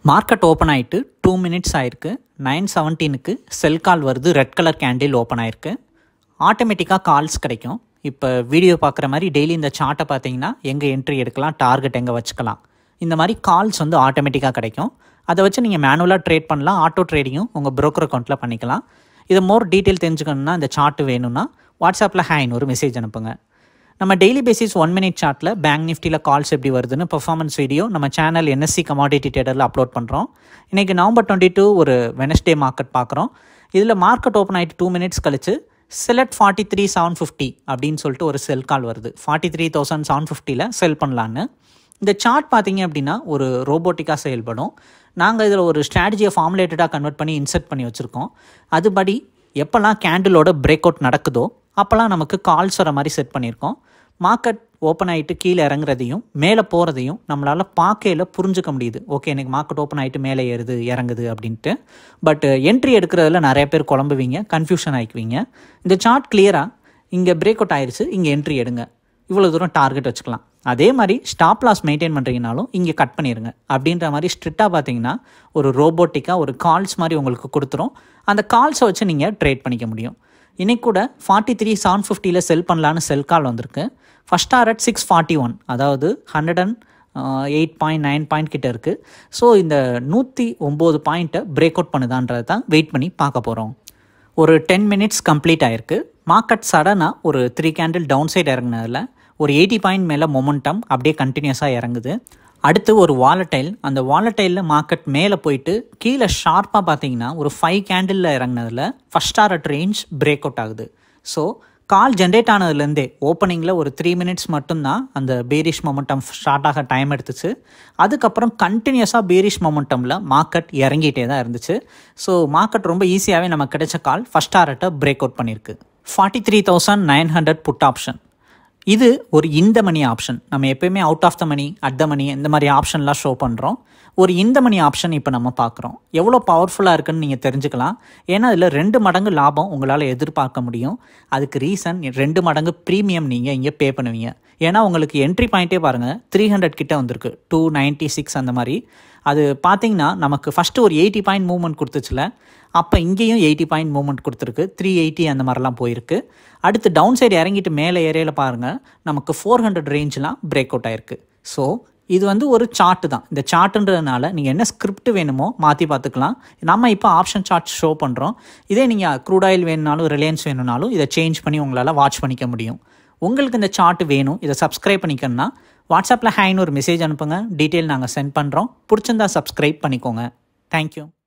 Market open ஆகிட்டு 2 minutes ஆயிருக்கு. 9:17க்கு செல் கால் வருது. ரெட் கலர் கேண்டில் ஓப்பன் ஆயிருக்கு. ஆட்டோமேட்டிக்காக கால்ஸ் கிடைக்கும். இப்போ வீடியோ பார்க்குற மாதிரி டெய்லி இந்த சார்ட்டை பார்த்தீங்கன்னா எங்கே என்ட்ரி எடுக்கலாம், டார்கெட் எங்கே வச்சுக்கலாம், இந்த மாதிரி கால்ஸ் வந்து ஆட்டோமேட்டிக்காக கிடைக்கும். அதை வச்சு நீங்கள் மேனுவலாக ட்ரேட் பண்ணலாம். ஆட்டோ ட்ரேடிங்கும் உங்கள் broker அக்கௌண்ட்டில் பண்ணிக்கலாம். இது மோர் டீட்டெயில் தெரிஞ்சுக்கணுன்னா இந்த சார்ட் வேணும்னா வாட்ஸ்அப்பில் ஹேன்னு ஒரு மெசேஜ் அனுப்புங்க. நம்ம டெய்லி பேசிஸ் 1 minute சார்ட்டில் பேங்க் நிஃப்டியில் கால்ஸ் எப்படி வருதுன்னு பெர்ஃபார்மன்ஸ் வீடியோ நம்ம சேனல் NSE கமாடிட்டி ட்ரேடரில் அப்லோட் பண்ணுறோம். இன்றைக்கி November 22 ஒரு வெனஸ்டே மார்க்கெட் பார்க்குறோம். இதில் மார்க்கெட் ஓப்பன் ஆகிட்டு 2 minutes கழிச்சு செலக்ட் 43,750 அப்படின்னு சொல்லிட்டு ஒரு செல் கால் வருது. 43,750ல் செல் பண்ணலான்னு. இந்த சார்ட் பார்த்தீங்க அப்படின்னா ஒரு ரோபோட்டிக்காக செயல்படும். நாங்கள் இதில் ஒரு ஸ்ட்ராட்டஜியை ஃபார்முலேட்டடாக கன்வெர்ட் பண்ணி இன்செர்ட் பண்ணி வச்சுருக்கோம். அதுபடி எப்போல்லாம் கேண்டிலோட பிரேக் அவுட் நடக்குதோ அப்போல்லாம் நமக்கு கால்ஸ் வர மாதிரி செட் பண்ணியிருக்கோம். மார்க்கெட் ஓப்பன் ஆகிட்டு கீழே இறங்குறதையும் மேலே போகிறதையும் நம்மளால் பார்க்கையில் புரிஞ்சுக்க முடியுது. ஓகே, எனக்கு மார்க்கெட் ஓப்பன் ஆகிட்டு மேலே ஏறுது இறங்குது அப்படின்ட்டு. பட் என்ட்ரி எடுக்கிறதுல நிறைய பேர் குழம்புவீங்க, கன்ஃபியூஷன் ஆகிக்குவீங்க. இந்த சார்ட் கிளியராக இங்கே பிரேக் அவுட் ஆயிடுச்சு, இங்கே என்ட்ரி எடுங்க, இவ்வளோ தூரம் டார்கெட் வச்சுக்கலாம். அதே மாதிரி ஸ்டாப் லாஸ் மெயின்டைன் பண்ணுறீங்கனாலும் இங்கே கட் பண்ணிடுங்க அப்படின்ற மாதிரி ஸ்ட்ரிக்டாக பார்த்தீங்கன்னா ஒரு ரோபோட்டிக்காக ஒரு கால்ஸ் மாதிரி உங்களுக்கு கொடுத்துரும். அந்த கால்ஸை வச்சு நீங்கள் ட்ரேட் பண்ணிக்க முடியும். இன்றைக்கி கூட 43,750ல் செல் பண்ணலான்னு செல் கால் வந்திருக்கு. ஃபஸ்ட் டாரட் 641, அதாவது 108.9 பாயிண்ட் கிட்ட இருக்குது. ஸோ இந்த 109 பாயிண்ட்டை பிரேக் அவுட் பண்ணுதான்றதை தான் வெயிட் பண்ணி பார்க்க போகிறோம். ஒரு 10 minutes கம்ப்ளீட் ஆகிருக்கு. மார்க்கெட் சடனாக ஒரு 3 கேண்டில் டவுன் சைடு இறங்குனதில் ஒரு 80 பாயிண்ட் மேலே மொமெண்டம் அப்படியே கண்டினியூஸாக இறங்குது. அடுத்து ஒரு வாலட்டைல், அந்த வாலட்டைலில் மார்க்கெட் மேலே போயிட்டு கீழே ஷார்ப்பாக பார்த்தீங்கன்னா ஒரு 5 கேண்டிலில் இறங்குனதில் first target range break out ஆகுது. ஸோ கால் ஜென்ரேட் ஆனதுலேருந்தே ஓப்பனிங்கில் ஒரு 3 minutes மட்டும்தான் அந்த பேரிஷ் மொமெண்டம் ஸ்டார்ட் ஆக டைம் எடுத்துச்சு. அதுக்கப்புறம் கண்டினியூஸாக பேரிஷ் மொமெண்டமில் மார்க்கெட் இறங்கிட்டே தான் இருந்துச்சு. ஸோ மார்க்கெட் ரொம்ப ஈஸியாகவே நமக்கு கிடைச்ச கால் ஃபஸ்ட் டாரட்டை பிரேக் அவுட் பண்ணியிருக்கு. 43,900 புட் ஆப்ஷன். இது ஒரு இந்த மணி ஆப்ஷன். நம்ம எப்போயுமே out of the money, at the money, இந்த மாதிரி ஆப்ஷன்லாம் ஷோ பண்ணுறோம். ஒரு இந்த மணி ஆப்ஷன் இப்போ நம்ம பார்க்குறோம். எவ்வளோ பவர்ஃபுல்லாக இருக்குன்னு நீங்கள் தெரிஞ்சுக்கலாம். ஏன்னா இதில் 2 மடங்கு லாபம் உங்களால் எதிர்பார்க்க முடியும். அதுக்கு ரீசன் 2 மடங்கு ப்ரீமியம் நீங்கள் இங்கே பே பண்ணுவீங்க. ஏன்னா உங்களுக்கு என்ட்ரி பாயிண்ட்டே பாருங்கள் 300 கிட்ட வந்திருக்கு, 296 அந்த மாதிரி. அது பார்த்தீங்கன்னா நமக்கு ஃபஸ்ட்டு ஒரு 80 பாயிண்ட் மூவ்மெண்ட் கொடுத்துச்சுல, அப்போ இங்கேயும் 80 பாயிண்ட் மூவ்மெண்ட் கொடுத்துருக்கு, 380 அந்த மாதிரிலாம் போயிருக்கு. அடுத்து டவுன் சைடு இறங்கிட்டு மேலே ஏரியாவில் பாருங்கள் நமக்கு 400 ரேஞ்செலாம் பிரேக் அவுட் ஆயிருக்கு. ஸோ இது வந்து ஒரு சார்ட்டு தான். இந்த சார்ட்டுன்றதுனால நீங்கள் என்ன ஸ்கிரிப்ட் வேணுமோ மாற்றி பார்த்துக்கலாம். நம்ம இப்போ ஆப்ஷன் சார்ட் ஷோ பண்ணுறோம். இதே நீங்கள் க்ரூட் ஆயில் வேணுனாலும் ரிலையன்ஸ் வேணுனாலும் இதை சேஞ்ச் பண்ணி உங்களால் வாட்ச் பண்ணிக்க முடியும். உங்களுக்கு இந்த சார்ட் வேணும், இதை சப்ஸ்கிரைப் பண்ணிக்கணும்னா வாட்ஸ்அப்பில் ஹேன்னு ஒரு மெசேஜ் அனுப்புங்க. டீட்டெயில் நாங்கள் சென்ட் பண்ணுறோம். பிடிச்சிருந்தா சப்ஸ்கிரைப் பண்ணிக்கோங்க. தேங்க்யூ.